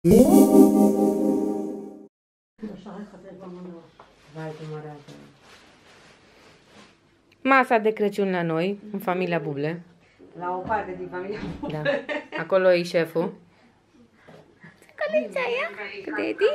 Masa de Crăciun la noi, în familia Buble. La o parte din familia Buble. Da. Acolo e șeful. Călița aia? Daddy?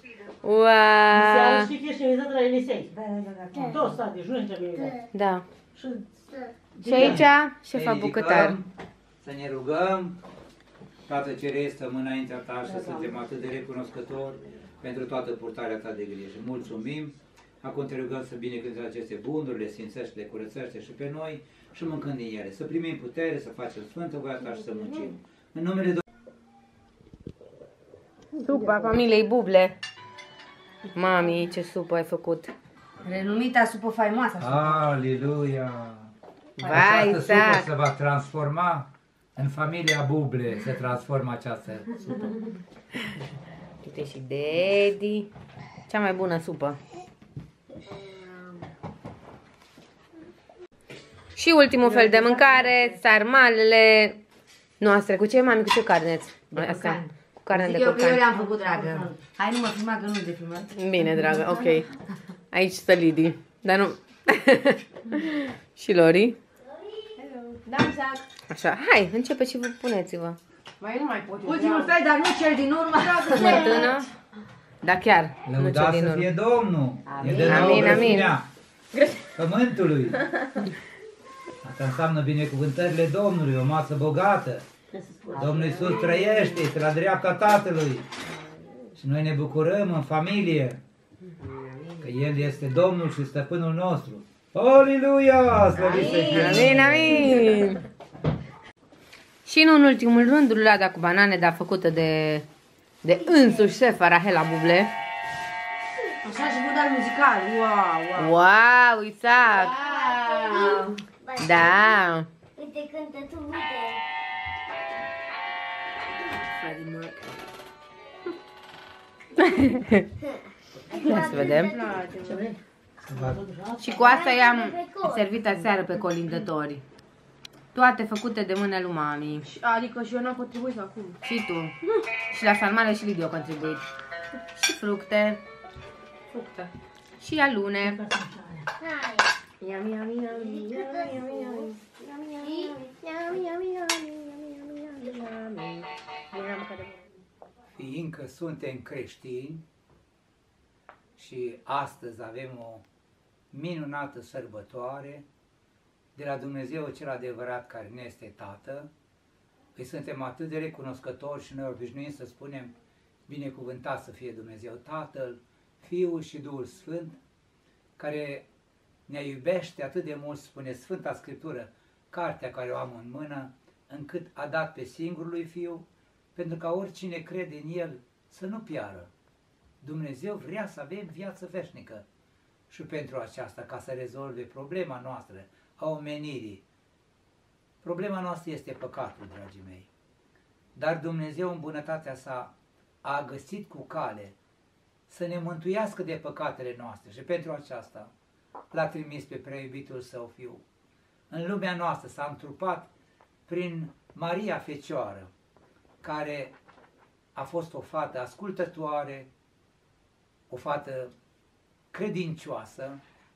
Wow! Și ești invitat la Elisei. Da. Toți state, și nu suntem invitați. Da. Și Și aici, șefa bucătar. Să ne rugăm, Tată Ceresc, stăm înaintea Ta și suntem atât de recunoscători pentru toată purtarea Ta de grijă. Mulțumim! Acum te rugăm să binecuvântezi aceste bunuri, le sfințește, le curățește și pe noi și mâncând din ele. Să primim putere, să facem Sfântă voia Ta și să muncim. În numele Domnului. Supa familiei Buble. Mami, ce supă ai făcut. Renumita supă faimoasă. Aleluia! Vai, această supă Isaac. se va transforma în familia Buble, se transformă această supă. Uite și Daddy. Cea mai bună supă. Și ultimul fel de mâncare, sarmalele noastre. Cu ce, mami? Cu ce carne? Asta. Cu carne de Eu curcan. le-am făcut, dragă. Hai, nu mă filma, că nu de filmat. Bine, dragă, ok. Aici stă Lidi. Dar nu... Și Lori. Da, Isaac. Așa, hai, începeți și vă puneți-vă. Mai nu mai pot. Ultimul fel, dar nu cel din urmă. Smântână. Da, chiar. Nu cel Lăudați din să urmă. fie Domnul! E de Amin, nouă amin. grăsimea pământului. Asta înseamnă binecuvântările Domnului, o masă bogată. Domnul Iisus trăiește, este la dreapta Tatălui. Și noi ne bucurăm în familie că El este Domnul și Stăpânul nostru. Aleluia! Slăvit să fie! Amin, amin. Și nu în ultimul rând, rulada cu banane, dar făcută de însuși șefa Rahela Buble. Așa și fundal muzical. Wow, wow. Wow, Isaac! Wow. Da! Uite, cântă tu, uite. Ia să vedem. Și cu asta i-am servit aseară pe colindători. Toate făcute de mâna lui mami. Adică și eu n-am contribuit acum. Și tu. Și la sarmale și Lidia a contribuit. Și fructe. Fructe. Și alune. Hai. Yum, yum, yum, yum, yum, yum. Fiindcă suntem creștini și astăzi avem o minunată sărbătoare de la Dumnezeu cel adevărat care ne este Tată, îi suntem atât de recunoscători și noi obișnuim să spunem binecuvântat să fie Dumnezeu Tatăl, Fiul și Duhul Sfânt, care ne iubește atât de mult, spune Sfânta Scriptură, cartea care o am în mână, încât a dat pe singurul lui Fiu, pentru ca oricine crede în El să nu piară. Dumnezeu vrea să avem viață veșnică și pentru aceasta, ca să rezolve problema noastră a omenirii. Problema noastră este păcatul, dragii mei. Dar Dumnezeu în bunătatea sa a găsit cu cale să ne mântuiască de păcatele noastre și pentru aceasta l-a trimis pe preiubitul său Fiu. În lumea noastră s-a întrupat prin Maria Fecioară, care a fost o fată ascultătoare, o fată credincioasă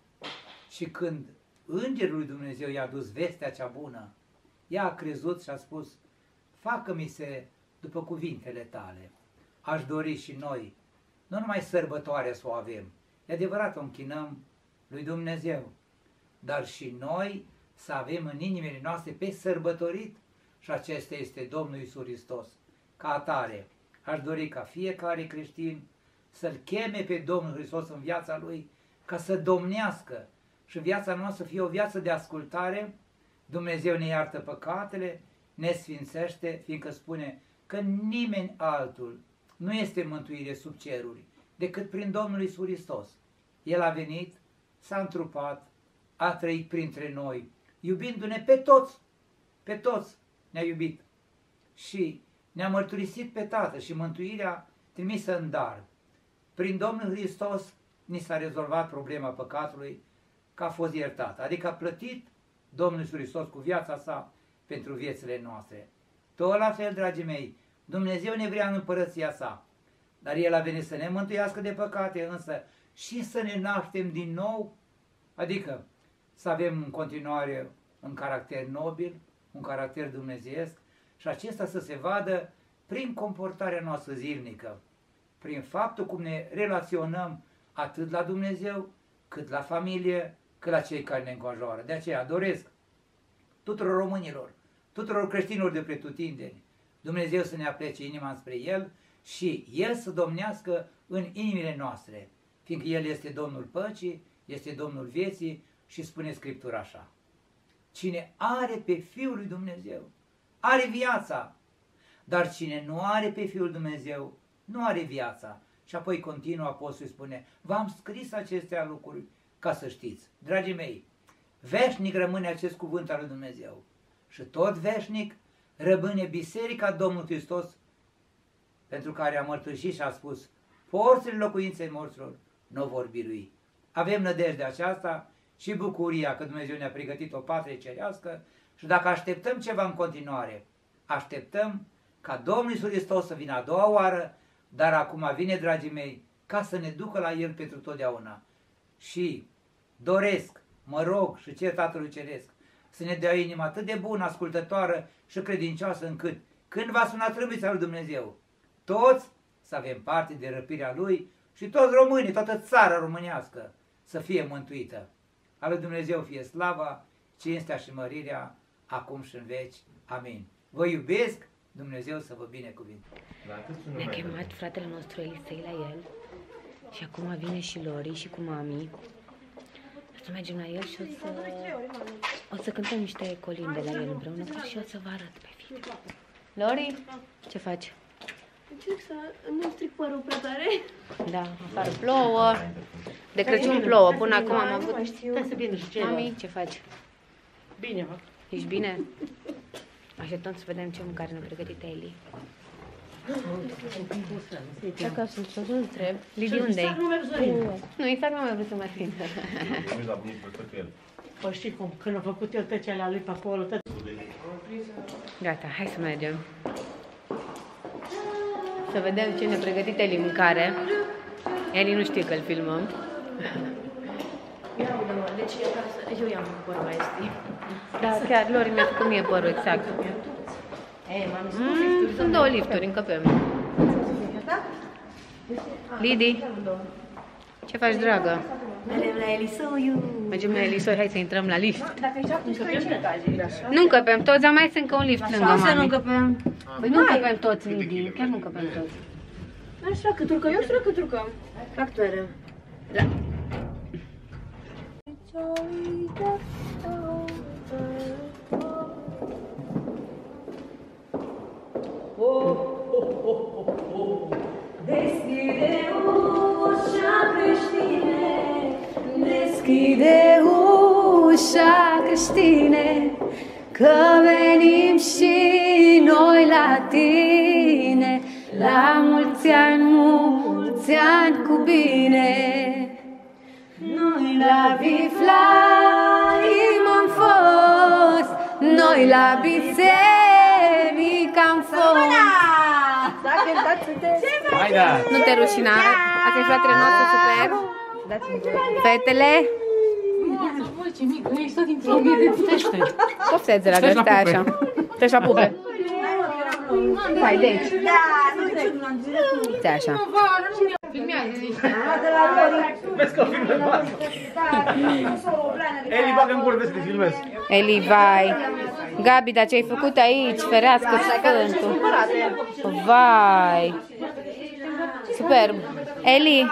și când Îngerul lui Dumnezeu i-a dus vestea cea bună, ea a crezut și a spus, facă-mi se după cuvintele tale. Aș dori și noi, nu numai sărbătoarea să o avem, e adevărat o închinăm lui Dumnezeu, dar și noi să avem în inimile noastre pe sărbătorit și acesta este Domnul Iisus Hristos. Ca atare, aș dori ca fiecare creștin să-L cheme pe Domnul Hristos în viața Lui, ca să domnească și viața noastră să fie o viață de ascultare. Dumnezeu ne iartă păcatele, ne sfințește, fiindcă spune că nimeni altul nu este mântuire sub ceruri, decât prin Domnul Iisus Hristos. El a venit, s-a întrupat, a trăit printre noi, iubindu-ne pe toți ne-a iubit și ne-a mărturisit pe Tatăl și mântuirea trimisă în dar. Prin Domnul Hristos ni s-a rezolvat problema păcatului, că a fost iertat, adică a plătit Domnul Iisus Hristos cu viața sa pentru viețile noastre. Tot la fel, dragii mei, Dumnezeu ne vrea în împărăția sa, dar El a venit să ne mântuiască de păcate, însă și să ne naștem din nou, adică să avem în continuare un caracter nobil, un caracter dumnezeiesc și acesta să se vadă prin comportarea noastră zilnică, prin faptul cum ne relaționăm atât la Dumnezeu, cât la familie, cât la cei care ne înconjoară. De aceea doresc tuturor românilor, tuturor creștinilor de pretutindeni, Dumnezeu să ne aplece inima spre El și El să domnească în inimile noastre, fiindcă El este Domnul păcii, este Domnul vieții și spune Scriptura așa: cine are pe Fiul lui Dumnezeu, are viața, dar cine nu are pe Fiul Dumnezeu, nu are viața. Și apoi continuă apostolul, spune: v-am scris acestea lucruri ca să știți. Dragii mei, veșnic rămâne acest cuvânt al lui Dumnezeu și tot veșnic rămâne Biserica Domnului Hristos, pentru care a mărturisit și a spus: porțile locuinței morților nu vor birui. Avem nădejdea aceasta și bucuria că Dumnezeu ne-a pregătit o patrie cerească și dacă așteptăm ceva în continuare, așteptăm ca Domnul Iisus Hristos să vină a doua oară, dar acum vine, dragii mei, ca să ne ducă la El pentru totdeauna. Și doresc, mă rog și cer Tatălui Ceresc să ne dea o inimă atât de bună, ascultătoare și credincioasă, încât când va suna trâmbița lui Dumnezeu, toți să avem parte de răpirea Lui și toți românii, toată țara românească să fie mântuită. A lui Dumnezeu fie slava, cinstea și mărirea, acum și în veci. Amin. Vă iubesc, Dumnezeu să vă binecuvinte. Ne-a chemat fratele nostru Elisei la el și acum vine și Lori și cu mami. O să mergem la el și o să cântăm niște colinde la el împreună și o să vă arăt pe film. Lori, ce faci? Încerc să nu stric părul prea tare. Da, afară plouă. De Crăciun plouă, până acum am avut... Stai să vină și ceilalți. Mami, ce faci? Bine, mă. Ești bine? Așteptăm să vedem ce mâncare ne-a pregătit Eli. Dacă sunt să întreb. Lidi, unde-i? Nu, exact nu am mai vrut să mai prind. Păi știi cum, când a făcut el tăcerea lui pe acolo, Gata, hai să mergem. Să vedem ce ne-a pregătit Eli mâncare. Eli nu știe că-l filmăm. Ia uite, mă, deci eu i-am făcut părul mai știi. Da, chiar Lori mi-a făcut mie părul, exact. Sunt două lifturi, încăpem. Lidi, ce faci, dragă? Mergem la Elisoiu. Mergem la Elisoi, hai să intrăm la lift. Dacă ești atunci 13 etaje. Nu încăpem toți, dar mai este încă un lift lângă Așa să nu mami. încăpem. Păi nu încăpem toți, Lidi, chiar nu încăpem toți. Nu știu dacă trucăm, eu știu dacă trucăm. Factoare. Da. Deschide ușa, creștine, deschide ușa, creștine, că venim și noi la tine, la mulți ani cu bine. Noi la Biflaim am fost, noi la biserică am fost. Hai da! Nu te rușina, asta e fratele nostru super. Fetele. Pofteți, dragă, stai așa. Treci la pupe. Hai, deci. Stai așa. Vezi că filmez asta. Eli, bagă în gură, vezi că te filmez. Eli, vai. Gabi, dar ce-ai făcut aici? Ferească Sfântul. Vai. Superb. Eli.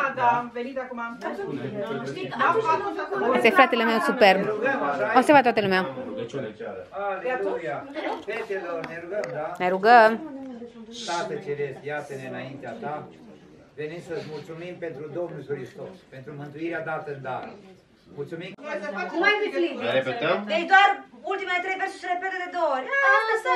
Ăsta e fratele meu superb. O să vadă toată lumea. Aleluia! Fetelor, ne rugăm, da? Ne rugăm. Tată Ceresc, iată-ne înaintea Ta. Venim să-ți mulțumim pentru Domnul Hristos, pentru mântuirea dată în dar. Mulțumim! Cum ai fi Lidi? Repetăm? Deci doar ultimele 3 versuri se repete de 2 ori. Asta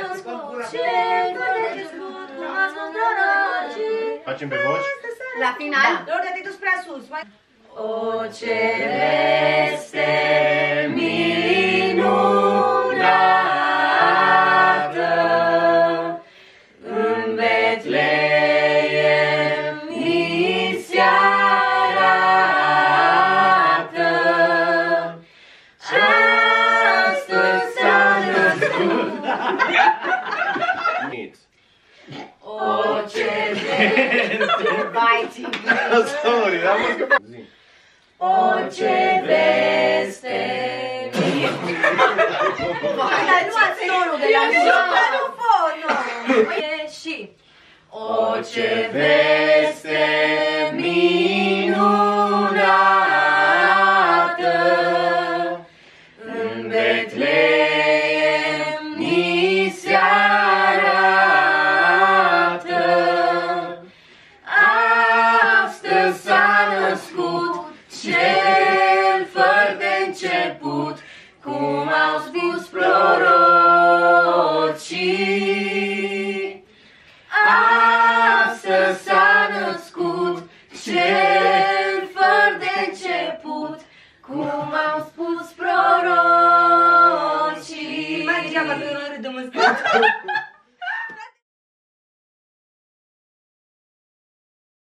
Facem pe voci? la final, lor de te dus prea sus. O, ce veste minunată în Betleem O ce veste. Sorry, am scăpat. O ce veste. Dar nu ați tonul de la nu pot, nu. E și. O ce veste minunată în Betleem ni se arată. Astăzi s-a născut cel fără de început, cum au spus prorocii. Astăzi s-a născut cel fără de început, cum au spus prorocii. Mai degeaba că eu nu râd de mă